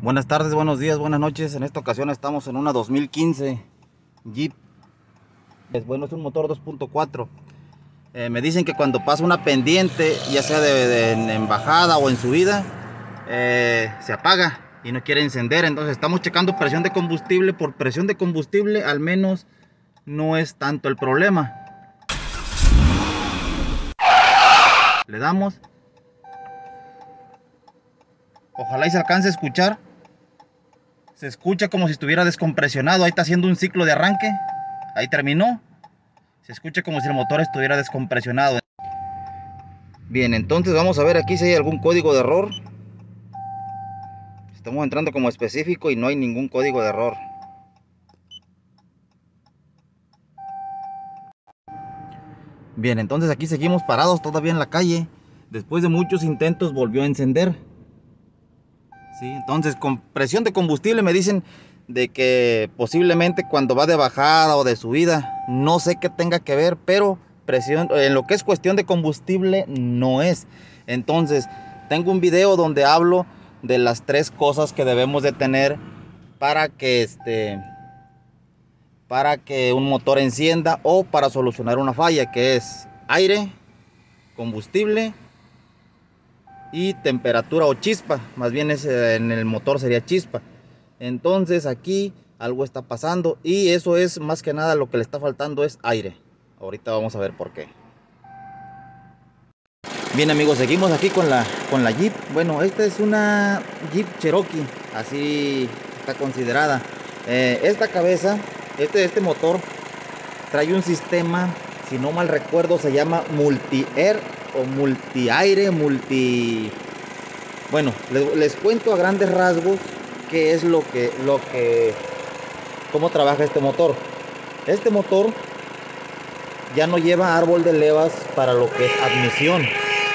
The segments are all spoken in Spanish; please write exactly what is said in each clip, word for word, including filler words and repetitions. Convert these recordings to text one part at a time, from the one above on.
Buenas tardes, buenos días, buenas noches. En esta ocasión estamos en una dos mil quince Jeep. Es bueno, es un motor dos punto cuatro. Eh, me dicen que cuando pasa una pendiente, ya sea de, de, en, en bajada o en subida, eh, se apaga y no quiere encender. Entonces estamos checando presión de combustible. Por presión de combustible al menos no es tanto el problema. Le damos. Ojalá y se alcance a escuchar. Se escucha como si estuviera descompresionado. Ahí está haciendo un ciclo de arranque. Ahí terminó. Se escucha como si el motor estuviera descompresionado. Bien, entonces vamos a ver aquí si hay algún código de error. Estamos entrando como específico y no hay ningún código de error. Bien, entonces aquí seguimos parados todavía en la calle. Después de muchos intentos volvió a encender. Sí, entonces con presión de combustible me dicen de que posiblemente cuando va de bajada o de subida, no sé qué tenga que ver, pero presión en lo que es cuestión de combustible no es. Entonces tengo un video donde hablo de las tres cosas que debemos de tener para que este para que un motor encienda o para solucionar una falla, que es aire, combustible y temperatura o chispa. Más bien es, en el motor sería chispa. Entonces aquí algo está pasando y eso es más que nada lo que le está faltando es aire. Ahorita vamos a ver por qué. Bien amigos, seguimos aquí con la, con la Jeep. Bueno, esta es una Jeep Cherokee, así está considerada. Eh, esta cabeza, este, este motor trae un sistema, si no mal recuerdo, se llama multi-air o multi-aire, multi... Bueno, les, les cuento a grandes rasgos qué es lo que, lo que, cómo trabaja este motor. Este motor ya no lleva árbol de levas para lo que es admisión.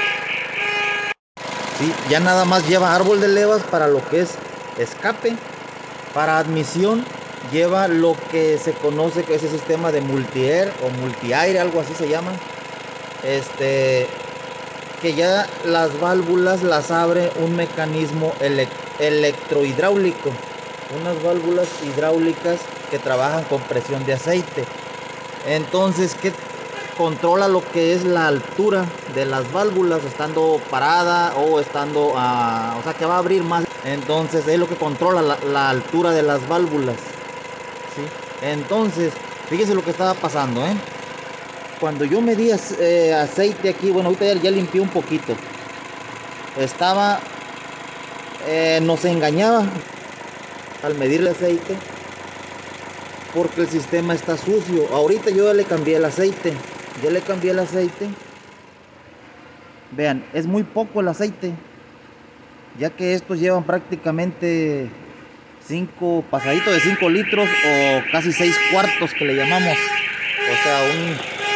¿Sí? Ya nada más lleva árbol de levas para lo que es escape. Para admisión lleva lo que se conoce que es el sistema de multi-air o multi-aire, algo así se llama. Este, que ya las válvulas las abre un mecanismo elect electrohidráulico. Unas válvulas hidráulicas que trabajan con presión de aceite. Entonces, que controla lo que es la altura de las válvulas estando parada o estando, uh, o sea que va a abrir más. Entonces es lo que controla la, la altura de las válvulas, ¿sí? Entonces, fíjense lo que estaba pasando, ¿eh? Cuando yo medí eh, aceite aquí, bueno, ahorita ya, ya limpié un poquito. Estaba, eh, nos engañaba al medir el aceite porque el sistema está sucio. Ahorita yo ya le cambié el aceite. Ya le cambié el aceite. Vean, es muy poco el aceite, ya que estos llevan prácticamente cinco pasaditos de cinco litros o casi seis cuartos que le llamamos. O sea, un...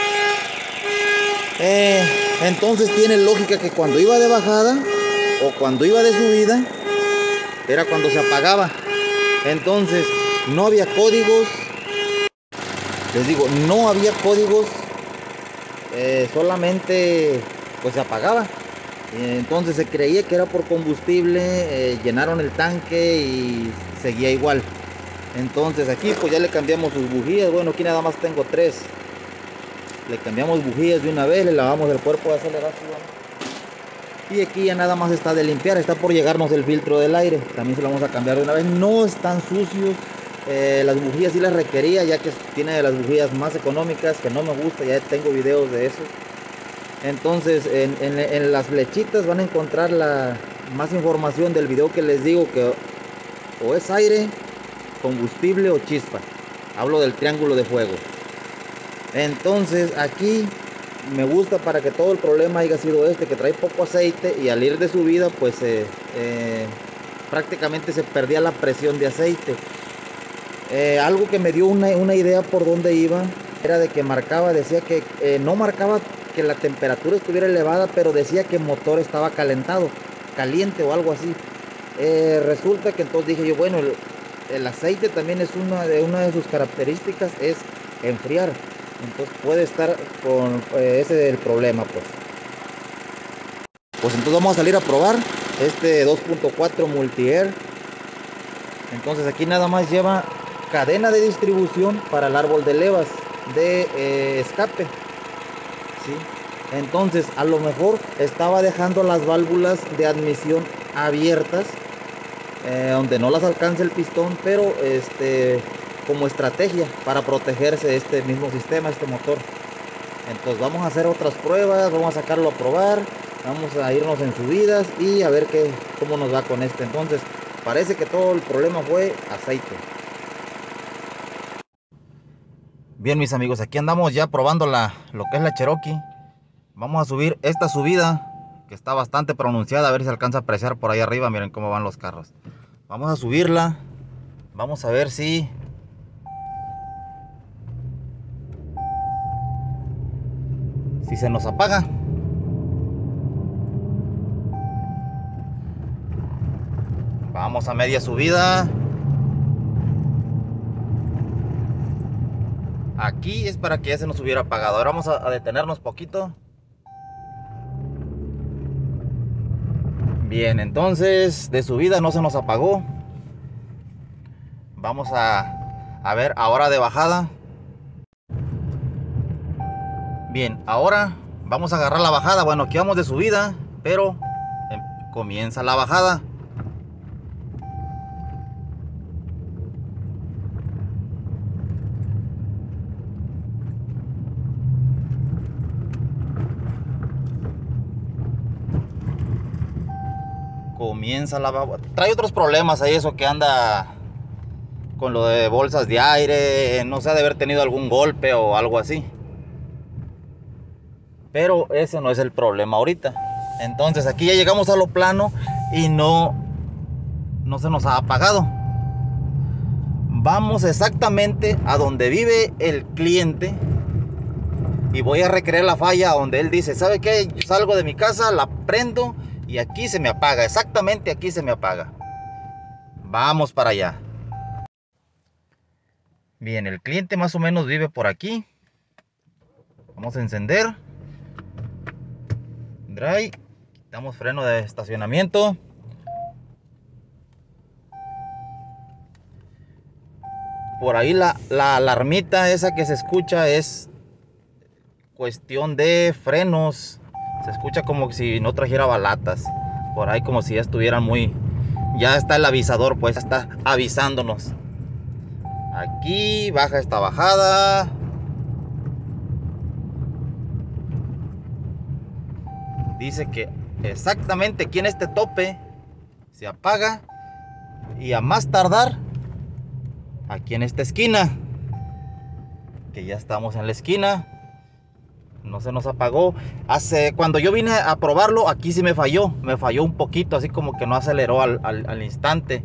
Eh, entonces tiene lógica que cuando iba de bajada o cuando iba de subida, era cuando se apagaba. Entonces, no había códigos. Les digo, no había códigos. Eh, solamente pues se apagaba. Entonces se creía que era por combustible, eh, llenaron el tanque y seguía igual. Entonces aquí pues ya le cambiamos sus bujías. Bueno, aquí nada más tengo tres. Le cambiamos bujías de una vez, le lavamos el cuerpo de aceleración. Y aquí ya nada más está de limpiar, está por llegarnos el filtro del aire. También se lo vamos a cambiar de una vez. No están sucios. Eh, las bujías sí las requería, ya que tiene de las bujías más económicas, que no me gusta, ya tengo videos de eso. Entonces en, en, en las flechitas van a encontrar la más información del video que les digo, que o es aire, combustible o chispa. Hablo del triángulo de fuego. Entonces aquí me gusta para que todo el problema haya sido este, que trae poco aceite y al ir de subida pues eh, eh, prácticamente se perdía la presión de aceite. Eh, algo que me dio una, una idea por dónde iba era de que marcaba, decía que eh, no marcaba que la temperatura estuviera elevada, pero decía que el motor estaba calentado, caliente o algo así. Eh, resulta que entonces dije yo, bueno, el, el aceite también es una de, una de sus características, es enfriar. Entonces puede estar con eh, ese es el problema, pues. Pues entonces vamos a salir a probar este dos punto cuatro multi-air. Entonces aquí nada más lleva cadena de distribución para el árbol de levas de eh, escape, ¿sí? Entonces a lo mejor estaba dejando las válvulas de admisión abiertas, eh, donde no las alcance el pistón, pero este como estrategia para protegerse de este mismo sistema, este motor. Entonces vamos a hacer otras pruebas, vamos a sacarlo a probar, vamos a irnos en subidas y a ver qué, cómo nos va con este. Entonces parece que todo el problema fue aceite. Bien, mis amigos, aquí andamos ya probando la, lo que es la Cherokee. Vamos a subir esta subida que está bastante pronunciada, a ver si se alcanza a apreciar por ahí arriba. Miren cómo van los carros. Vamos a subirla, vamos a ver si si se nos apaga. Vamos a media subida. Aquí es para que ya se nos hubiera apagado. Ahora vamos a, a detenernos poquito. Bien, entonces de subida no se nos apagó. Vamos a, a ver ahora de bajada. Bien, ahora vamos a agarrar la bajada. Bueno, aquí vamos de subida, pero eh, comienza la bajada. Comienza la bajada. Trae otros problemas ahí, eso que anda con lo de bolsas de aire. No sé, de haber tenido algún golpe o algo así. Pero ese no es el problema ahorita. Entonces aquí ya llegamos a lo plano y no, no se nos ha apagado. Vamos exactamente a donde vive el cliente y voy a recrear la falla donde él dice, ¿sabe qué? Yo salgo de mi casa, la prendo y aquí se me apaga. Exactamente aquí se me apaga. Vamos para allá. Bien, el cliente más o menos vive por aquí. Vamos a encender. Drive, quitamos freno de estacionamiento. Por ahí la, la alarmita esa que se escucha es cuestión de frenos. Se escucha como si no trajera balatas. Por ahí como si ya estuvieran muy... Ya está el avisador, pues está avisándonos. Aquí baja esta bajada. Dice que exactamente aquí en este tope se apaga y a más tardar aquí en esta esquina, que ya estamos en la esquina, no se nos apagó. Hace, cuando yo vine a probarlo, aquí sí me falló, me falló un poquito, así como que no aceleró al, al, al instante.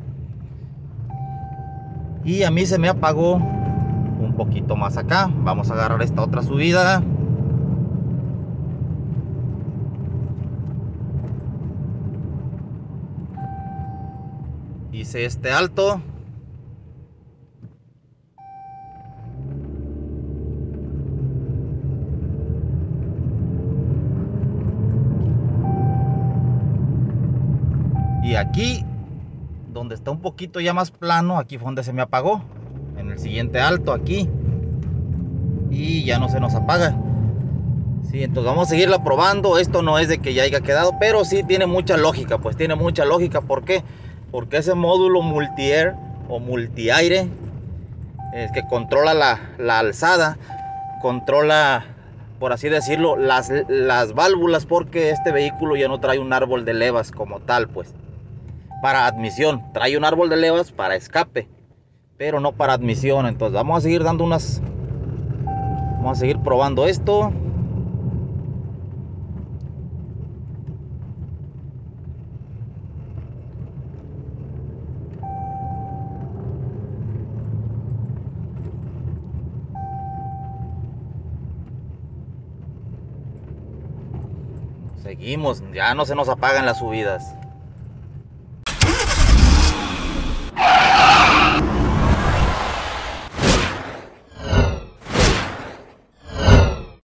Y a mí se me apagó un poquito más acá. Vamos a agarrar esta otra subida. Hice este alto. Y aquí, donde está un poquito ya más plano, aquí fue donde se me apagó. En el siguiente alto, aquí. Y ya no se nos apaga. Sí, entonces vamos a seguirla probando. Esto no es de que ya haya quedado, pero sí tiene mucha lógica. Pues tiene mucha lógica. ¿Por qué? Porque ese módulo multi-air o multi-aire es que controla la, la alzada, controla, por así decirlo, las, las válvulas, porque este vehículo ya no trae un árbol de levas como tal, pues. Para admisión, trae un árbol de levas para escape, pero no para admisión. Entonces vamos a seguir dando unas, vamos a seguir probando esto. Seguimos, ya no se nos apagan las subidas.